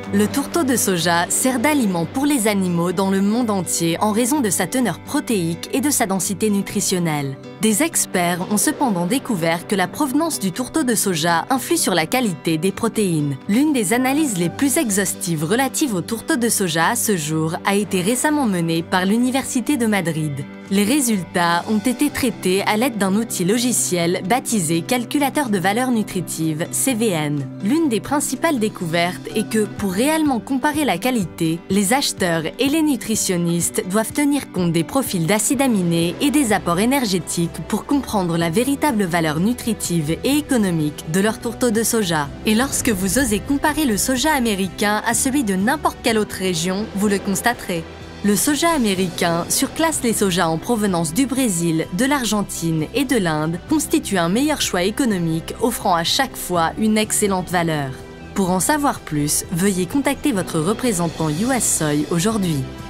Le tourteau de soja sert d'aliment pour les animaux dans le monde entier en raison de sa teneur protéique et de sa densité nutritionnelle. Des experts ont cependant découvert que la provenance du tourteau de soja influe sur la qualité des protéines. L'une des analyses les plus exhaustives relatives au tourteau de soja à ce jour a été récemment menée par l'Université de Madrid. Les résultats ont été traités à l'aide d'un outil logiciel baptisé Calculateur de valeur nutritive, CVN. L'une des principales découvertes est que, pour réellement comparer la qualité, les acheteurs et les nutritionnistes doivent tenir compte des profils d'acides aminés et des apports énergétiques pour comprendre la véritable valeur nutritive et économique de leur tourteau de soja. Et lorsque vous osez comparer le soja américain à celui de n'importe quelle autre région, vous le constaterez. Le soja américain surclasse les sojas en provenance du Brésil, de l'Argentine et de l'Inde, constitue un meilleur choix économique offrant à chaque fois une excellente valeur. Pour en savoir plus, veuillez contacter votre représentant US Soy aujourd'hui.